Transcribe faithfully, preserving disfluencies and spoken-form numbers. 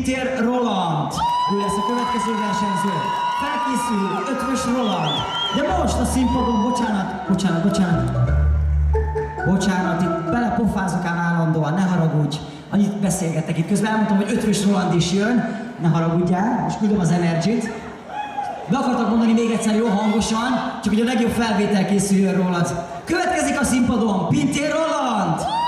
Pintér Roland. Ő lesz a következő versenyző. Felkészül Ötvös Roland. De most a színpadon, bocsánat, bocsánat, bocsánat. Bocsánat, itt belepofázok ám állandóan, ne haragudj. Annyit beszélgettek itt, közben elmondtam, hogy Ötvös Roland is jön. Ne haragudjál, most küldöm az Energy-t. Be akartak mondani még egyszer jó hangosan, csak hogy a legjobb felvétel készüljön rólad. Következik a színpadon Pintér Roland!